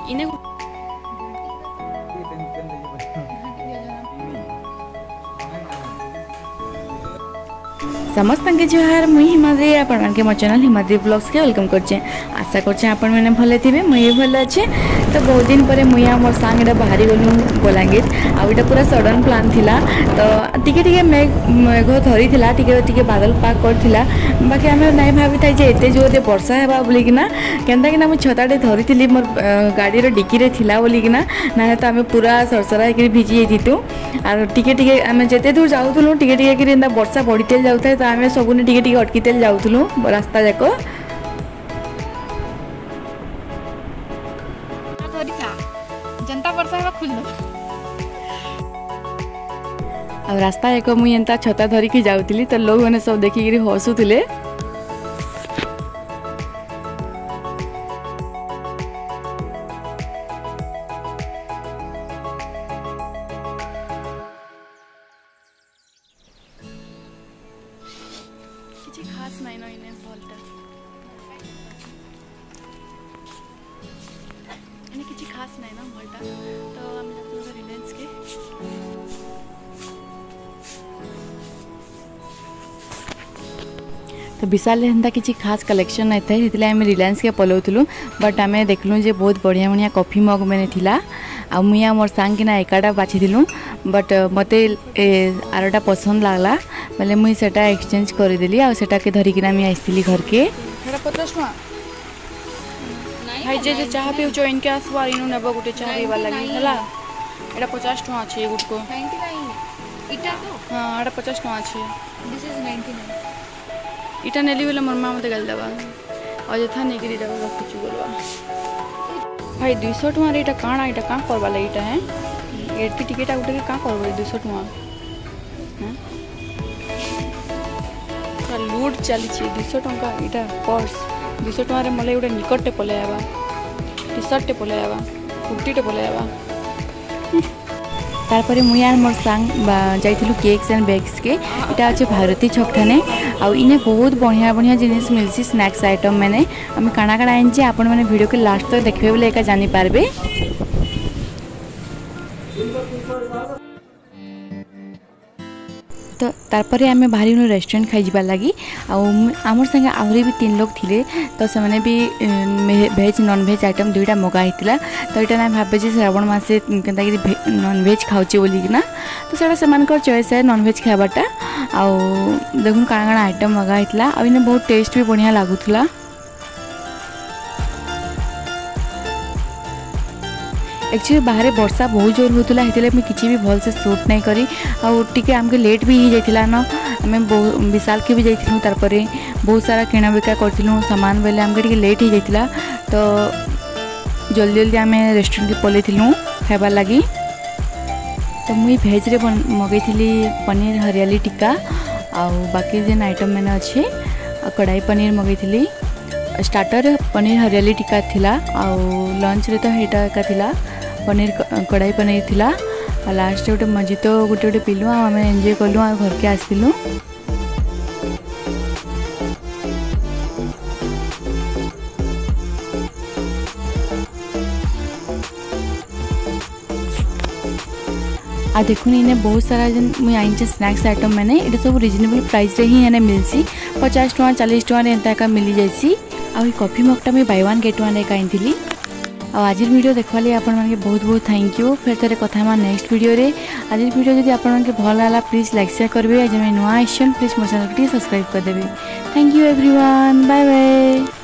इने समस्त के जोहार मुई हिमाद्री आपण के मो चैनल हिमाद्री ब्लॉग्स के वेलकम करछे। आशा करछे आपण मैंने भले थे मुई भल अच्छे। तो बहुत दिन पर मुई मोर सांग बाहरी गलु बलांगीर आटा पूरा सडन प्लान थिला। तो टिके टिके मेघ धरी थिला टिके टिके बादल पाक करथिला बाकी आम नाई भावी था जे एते जोर वर्षा हेबा बोलिकिना केनता किना मु छताटे धरी थिली मोर गाड़ी रो डिक्की रे थिला बोलिकिना ना तो आम पूरा सरसरा के भिजी जाइतु आर टिके टिके आम जेते दूर जाउथुलु टिके टिके कि एंदा वर्षा बढ़ीतेल जाउथाय तो आम सबुने टिके टिके अटकीतेल जाउथुलु रास्ता जाक जनता वर्षा हेबा खुल दो आ रास्ता जाक मुई एंता छता धरिकी जाउतिली तो लोग माने सब देखिकी हसुथिले। किसी खास नहीं ना इन्हें भलटा इन्हें किसी खास नहीं ना भलटा तो हम जाते रिलायंस के तो विशाल हेन्ता किसी खास कलेक्शन नहीं था से आम रिलायंस के पलाऊलु बट आम देखलु जे बहुत बढ़िया बढ़िया कॉफी मग मैंने थिला आ मुई मोर सांग किना एकाटा बाछीलु बट मते आरटा पसंद लागला बोले मुई सेटा एक्सचेंज करदेली आ सेटा के धरिकिना मुई आइसली घर के 50 टका भाई जे चाह पिउ जो इनके आसवा इनु नेबो गुटे चाह पीवा लागि हला एटा 50 टका अछि गुटको 99 इटा तो हां एटा 50 टका अछि दिस इज 99 इटा नेली बोले मोर मां मते गल देबा अजथा नै गिरी देबा कुछ बोलवा भाई 200 टका रे इटा काणा इटा का करबा लागि इटा है एटी टिकट आउटे के का करबो 200 टका हैं लूट चली 200 टका इटा पर्स 200 टका रे मले गोटे निकटटे पलाइबा टी शर्ट टे पलाइबा कुर्ती टे पलाइबा तारपरे मुई आर मोर सांग जाइथिलु केक्स एंड बैग्स के इटा अछि भारती छक ठाने आ इने बहुत बढ़िया बढ़िया जिनिस मिलसी स्नैक्स आइटम मैंने हम काना काना आइनचे आपण माने वीडियो के लास्ट तक देखबे बोले एका जानि पारबे। तो तारपरे आमे बाहरी रेस्टोरेंट खाई जाबार लगी आमर संगे आहरी भी 3 लोग थिले तो से माने भी भेज नॉन भेज आइटम दुईटा मगा हितला तो इटा ना भाबे जे श्रावण मासे केनता कि नॉन भेज खाउचे बोली किना तो सेटा समानकर चॉइस है नॉन भेज खाबाटा आ देखुन काना काना आइटम मगा हितला आ इने बहुत टेस्ट भी बढ़िया लागुथला। एक्चुअली बाहर वर्षा बहुत जोर होता है किसी भी भल से शूट नहीं करी आगे आमके लेट भी हो जाता ना आम विशाल के भी जाइलु तारपरे बहुत सारा किना बिका करूँ सामान बेले आमके लेट हो जाता तो जल्दी जल्दी आम रेस्टोरेंट के पलैलु खाइबार लगी। तो मुई भेज रे मगैली पनीर हरियाली टिक्का आ बाकी जेन आइटम मैंने अच्छे कढ़ाई पनीर मगैली स्टार्टर पनीर हरियाली टिक्का थिला आ लंच रे तो हेटा का थिला पनीर कढ़ाई पनीर थिला आ लास्ट गोटे मजी तो गोटे गोटे पीलु आम एंजॉय कलु आ घर के आसलु। आ देखुन इने बहुत सारा जन मुई आइनचे स्नैक्स आइटम मैंने इटा सब रिजनेबल प्राइस रे ही एने मिलसी 50 टका 40 टका रे एंता का मिली जाइसी आ कॉफी मगटा मुई बाय वन गेट वन रे काइनथिली आ आज वीडियो देखवा ले आपण मानके बहुत बहुत थैंक यू फिर थरे कथा मा नेक्स्ट वीडियो रे आज वीडियो जदी आपण मानके भल लागला प्लीज लाइक शेयर करबे आ जे नुआ आइछन प्लीज मोर चैनल के सब्सक्राइब कर देबे। Thank you everyone bye bye.